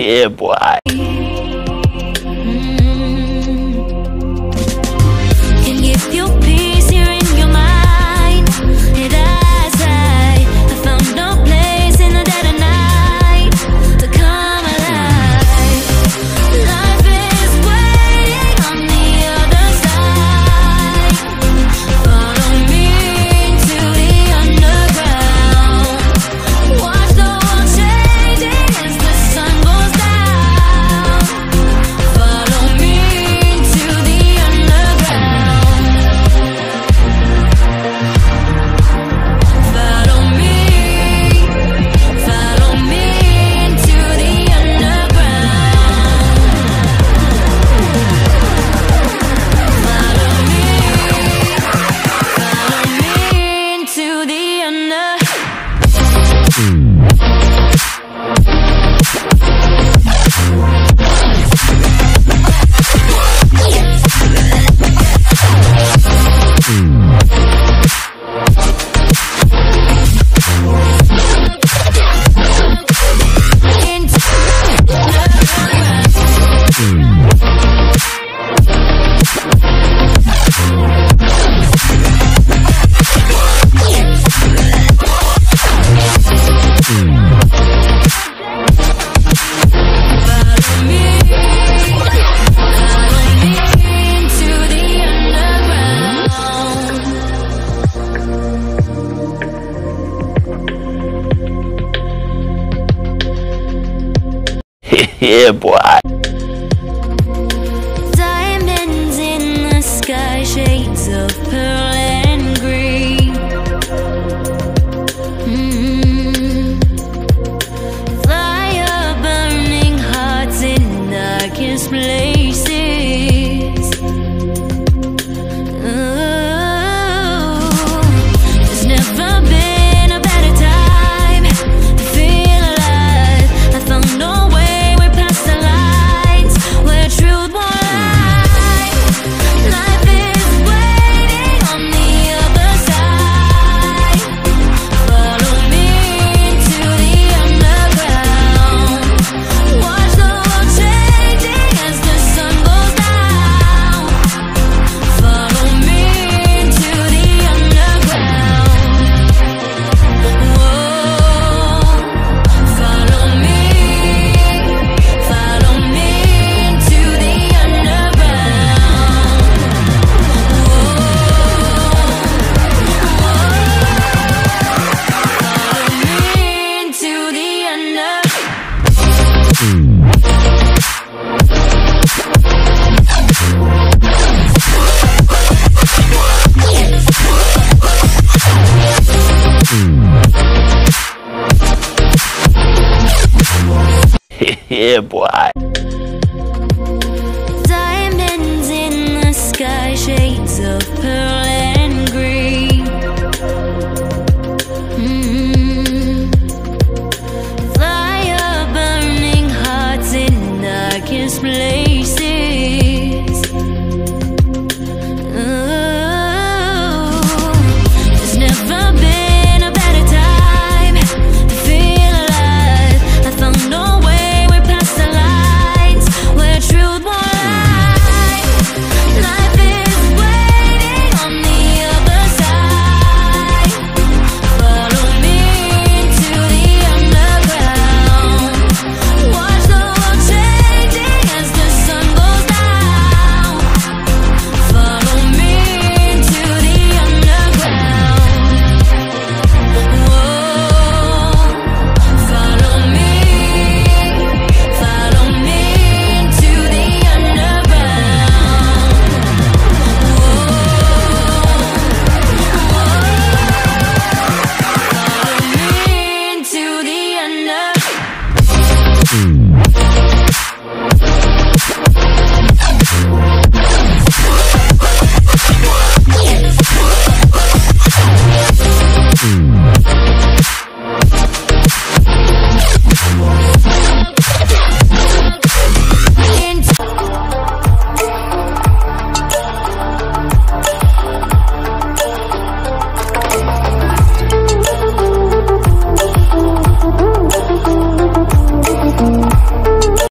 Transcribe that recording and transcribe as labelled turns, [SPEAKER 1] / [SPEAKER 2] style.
[SPEAKER 1] Yeah, boy.
[SPEAKER 2] Can give you peace here in your mind. And as I found no place in the dead of night to come alive. Life is waiting on the other side. Follow me to the underground. Watch the world changing as the sun goes down. Follow me to the underground. Follow me into the underground. Follow me into the
[SPEAKER 1] Yeah, boy.
[SPEAKER 2] diamonds in the sky, shades of pearl and green. Fire burning hearts in darkest places. There's never been a better time to feel alive. I found no way past the lines where truth won't lie. Life is waiting on the other side. Follow me to the underground. Watch the world changing as the sun goes down. Follow me to the underground. Whoa, follow me into the underground. Follow me into the
[SPEAKER 1] Yeah, boy.